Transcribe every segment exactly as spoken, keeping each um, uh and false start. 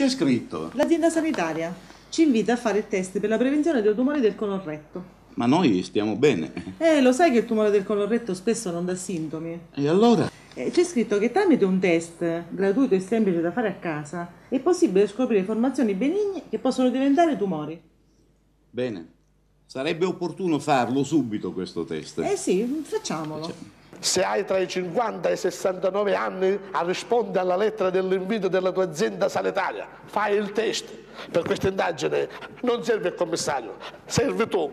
C'è scritto. L'azienda sanitaria ci invita a fare il test per la prevenzione del tumore del colon retto. Ma noi stiamo bene. Eh, lo sai che il tumore del colon retto spesso non dà sintomi? E allora? Eh, c'è scritto che tramite un test gratuito e semplice da fare a casa è possibile scoprire formazioni benigne che possono diventare tumori. Bene. Sarebbe opportuno farlo subito questo test. Eh sì, facciamolo. Facciamo. Se hai tra i cinquanta e i sessantanove anni, a rispondere alla lettera dell'invito della tua azienda sanitaria. Fai il test. Per questa indagine non serve il commissario, serve tu.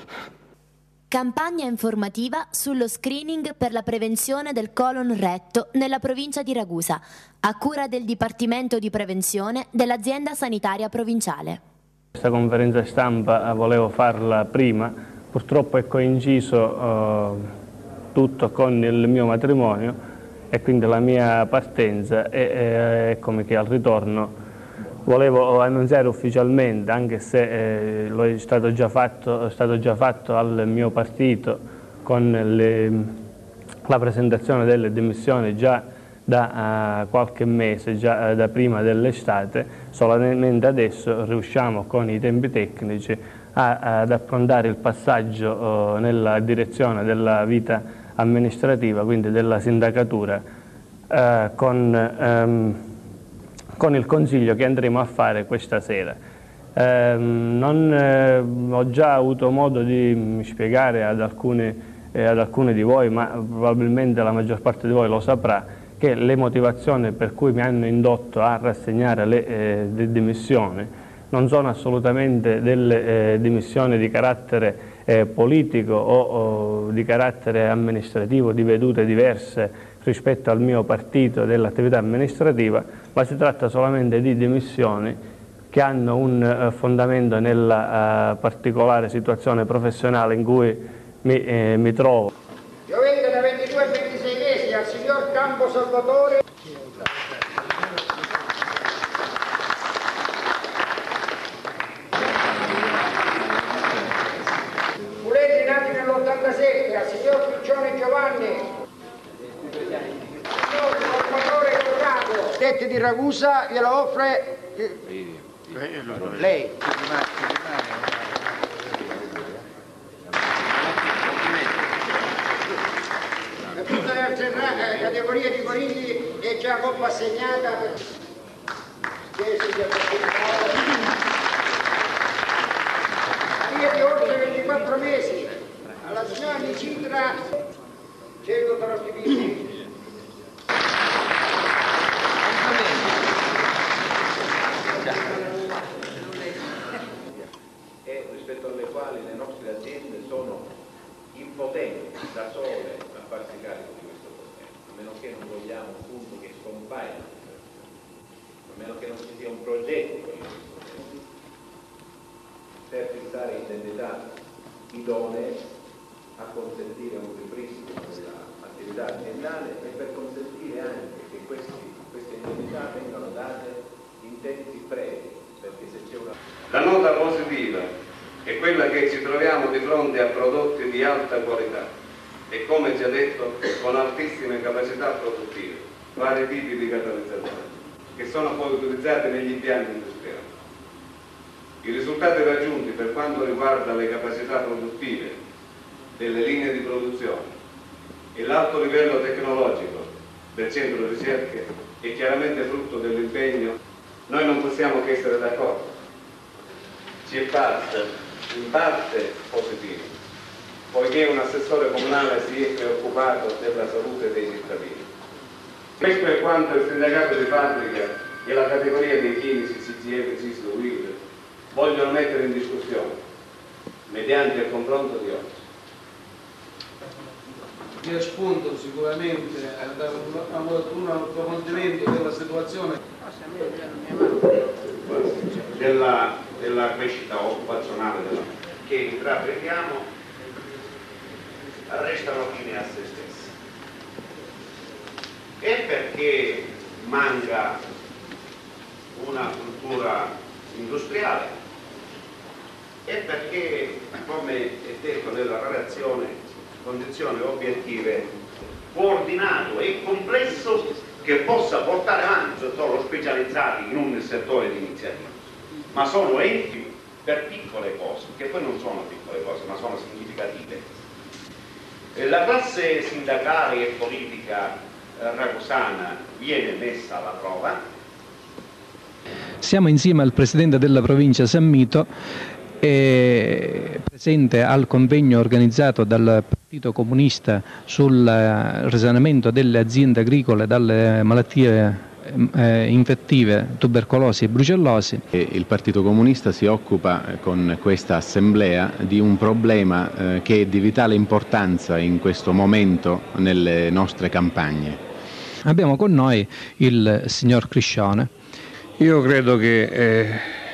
Campagna informativa sullo screening per la prevenzione del colon retto nella provincia di Ragusa, a cura del Dipartimento di Prevenzione dell'Azienda Sanitaria Provinciale. Questa conferenza stampa volevo farla prima, purtroppo è coinciso eh, tutto con il mio matrimonio e quindi la mia partenza e eccomi che al ritorno volevo annunziare ufficialmente, anche se eh, lo è stato già fatto, è stato già fatto al mio partito con le, la presentazione delle dimissioni già da uh, qualche mese, già uh, da prima dell'estate, solamente adesso riusciamo con i tempi tecnici a, ad approntare il passaggio uh, nella direzione della vita amministrativa, quindi della sindacatura, uh, con, um, con il consiglio che andremo a fare questa sera. Eh, non, eh, ho già avuto modo di spiegare ad alcuni, eh, ad alcuni di voi, ma probabilmente la maggior parte di voi lo saprà, che le motivazioni per cui mi hanno indotto a rassegnare le, eh, le dimissioni non sono assolutamente delle eh, dimissioni di carattere eh, politico o, o di carattere amministrativo, di vedute diverse rispetto al mio partito dell'attività amministrativa, ma si tratta solamente di dimissioni che hanno un uh, fondamento nella uh, particolare situazione professionale in cui mi, eh, mi trovo. Io vengo da ventidue a ventisei mesi al signor Campo Salvatore. Puletti nati nell'ottantasette al signor Piccione Giovanni. Signor Salvatore Corrado. Tetti di Ragusa glielo offre lei. Per tutte le altre eh, categorie di conigli è già coppa assegnata per via di oltre ventiquattro mesi alla signora Nicitra c'è il dottor Ottimisti. E rispetto alle quali le nostre aziende sono impotenti da sole a farsi carico di questo problema, a meno che non vogliamo appunto che scompaiano, a meno che non ci sia un progetto per fissare indennità idonee a consentire un ripristino dell'attività aziendale e per consentire anche che questi, queste indennità vengano date in tempi brevi, perché se c'è una... La nota positiva è quella che ci troviamo di fronte a prodotti di alta qualità e, come già detto, con altissime capacità produttive, vari tipi di catalizzatori, che sono poi utilizzati negli impianti industriali. I risultati raggiunti per quanto riguarda le capacità produttive delle linee di produzione e l'alto livello tecnologico del centro ricerche è chiaramente frutto dell'impegno. Noi non possiamo che essere d'accordo. Ci è parso in parte positivo, poiché un assessore comunale si è preoccupato della salute dei cittadini. Questo è quanto il sindacato di fabbrica e la categoria dei chimici C G F, C I S L, U I L vogliono mettere in discussione mediante il confronto di oggi. Mi ha spunto sicuramente un approfondimento della situazione della, della crescita occupazionale della, che intraprendiamo restano fine a se stesse. E perché manca una cultura industriale e perché, come è detto nella relazione, condizioni obiettive, coordinato e complesso che possa portare avanti sono specializzati in un settore di iniziativa, ma sono enti per piccole cose, che poi non sono piccole cose, ma sono significative. La classe sindacale e politica ragusana viene messa alla prova. Siamo insieme al Presidente della provincia San Mito, e presente al convegno organizzato dal Partito Comunista sul risanamento delle aziende agricole dalle malattie eh, infettive, tubercolosi e brucellosi. Il Partito Comunista si occupa con questa assemblea di un problema eh, che è di vitale importanza in questo momento nelle nostre campagne. Abbiamo con noi il signor Criscione. Io credo che eh,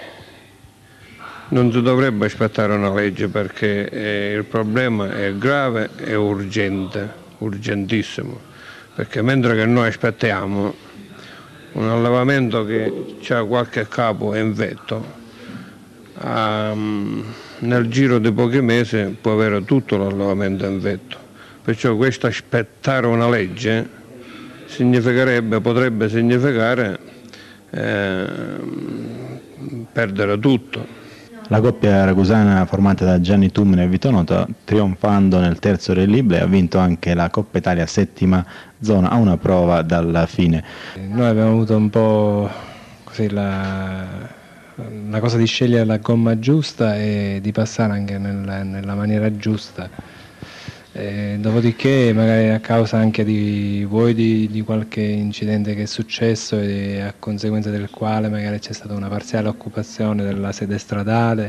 non si dovrebbe aspettare una legge, perché eh, il problema è grave e urgente, urgentissimo, perché mentre che noi aspettiamo un allevamento che ha qualche capo infetto, um, nel giro di pochi mesi può avere tutto l'allevamento infetto, perciò questo aspettare una legge significherebbe, potrebbe significare eh, perdere tutto. La coppia ragusana formata da Gianni Tumine e Vito Noto, trionfando nel terzo relibile, ha vinto anche la Coppa Italia settima zona a una prova dalla fine. Noi abbiamo avuto un po' così la, la cosa di scegliere la gomma giusta e di passare anche nel, nella maniera giusta. E dopodiché magari a causa anche di voi di, di qualche incidente che è successo e a conseguenza del quale magari c'è stata una parziale occupazione della sede stradale,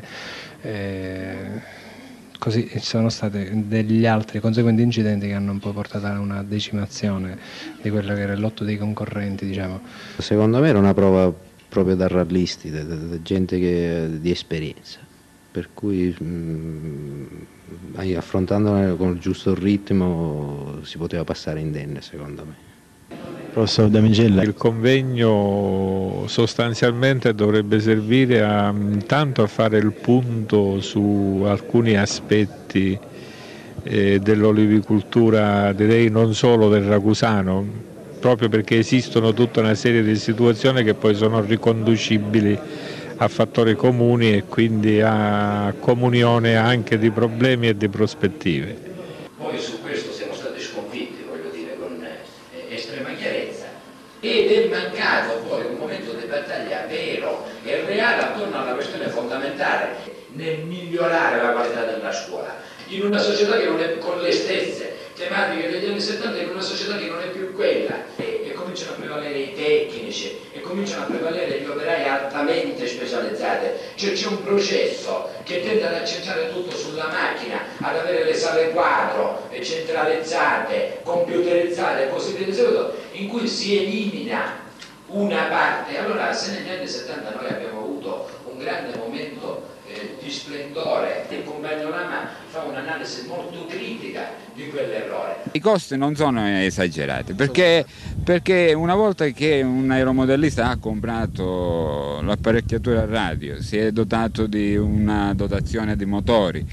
e così ci sono stati degli altri conseguenti incidenti che hanno un po' portato a una decimazione di quello che era il lotto dei concorrenti, diciamo. Secondo me era una prova proprio da rallisti, da, da, da gente che, di esperienza, per cui mh, affrontandola con il giusto ritmo si poteva passare indenne, secondo me. Professor Damigella. Il convegno sostanzialmente dovrebbe servire a, intanto a fare il punto su alcuni aspetti eh, dell'olivicoltura, direi non solo del ragusano, proprio perché esistono tutta una serie di situazioni che poi sono riconducibili a fattori comuni e quindi a comunione anche di problemi e di prospettive. Noi su questo siamo stati sconfitti, voglio dire, con eh, estrema chiarezza, ed è mancato poi un momento di battaglia vero e reale attorno alla questione fondamentale nel migliorare la qualità della scuola, in una società che non è, con le stesse tematiche degli anni settanta, in una società che non è più quella, e, e cominciano a prevalere i tecnici, e cominciano a prevalere gli operai altamente specializzati, cioè c'è un processo che tende ad accentrare tutto sulla macchina, ad avere le sale quadro centralizzate, computerizzate e così via di seguito, in cui si elimina una parte. Allora, se negli anni settanta noi abbiamo avuto un grande momento eh, di splendore, il compagno Lama fa un'analisi molto critica di quell'errore. I costi non sono esagerati, perché, perché una volta che un aeromodellista ha comprato l'apparecchiatura radio, si è dotato di una dotazione di motori,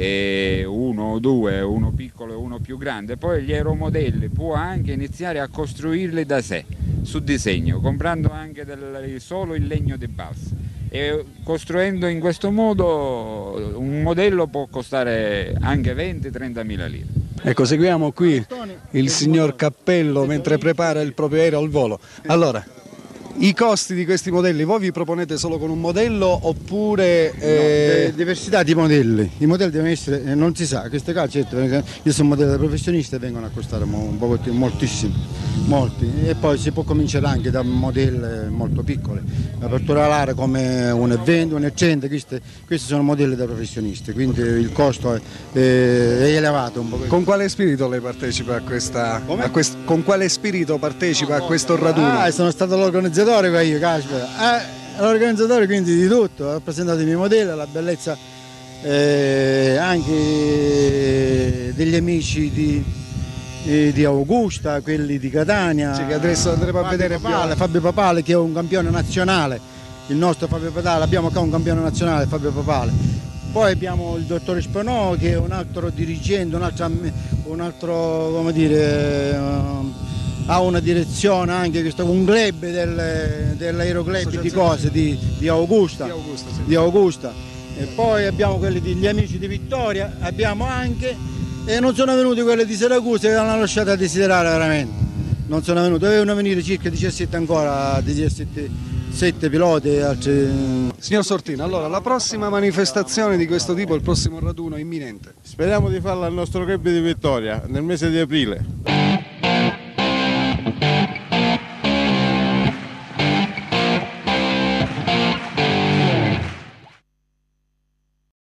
e uno o due, uno piccolo e uno più grande, poi gli aeromodelli può anche iniziare a costruirli da sé, su disegno, comprando anche del, solo il legno di balsa. E costruendo in questo modo un modello può costare anche venti trenta mila lire. Ecco, seguiamo qui il signor Cappello mentre prepara il proprio aereo al volo. Allora, i costi di questi modelli, voi vi proponete solo con un modello oppure... Eh... No, diversità di modelli, i modelli devono essere, eh, non si sa, queste qua, certo, io sono un modello da professionista e vengono a costare un po' moltissimo, molti, e poi si può cominciare anche da modelli molto piccoli, l'apertura alare come uno virgola venti, uno virgola cento, questi, questi sono modelli da professionisti, quindi il costo è, è elevato un po'. Con quale spirito lei partecipa a questa, a quest, con quale spirito partecipa a questo raduno? Ah, sono stato l'organizzatore io, caspita, eh, l'organizzatore quindi di tutto, ho presentato i miei modelli, la bellezza eh, anche degli amici di, eh, di Augusta, quelli di Catania, sì, che adesso andremo a Fabio vedere Papale, più. Fabio Papale che è un campione nazionale, il nostro Fabio Papale, abbiamo qua un campione nazionale, Fabio Papale. Poi abbiamo il dottor Spanò che è un altro dirigente, un altro, un altro come dire, ha una direzione anche, questo, un club del, dell'aeroclub di cose, di, di Augusta. Di Augusta, sì. Di Augusta. E poi abbiamo quelli degli amici di Vittoria, abbiamo anche, e non sono venuti quelli di Siracusa che hanno lasciato a desiderare veramente. Non sono venuti, dovevano venire circa diciassette ancora, diciassette sette piloti e altri. Signor Sortino, allora la prossima manifestazione di questo tipo, il prossimo raduno è imminente. Speriamo di farla al nostro club di Vittoria nel mese di aprile.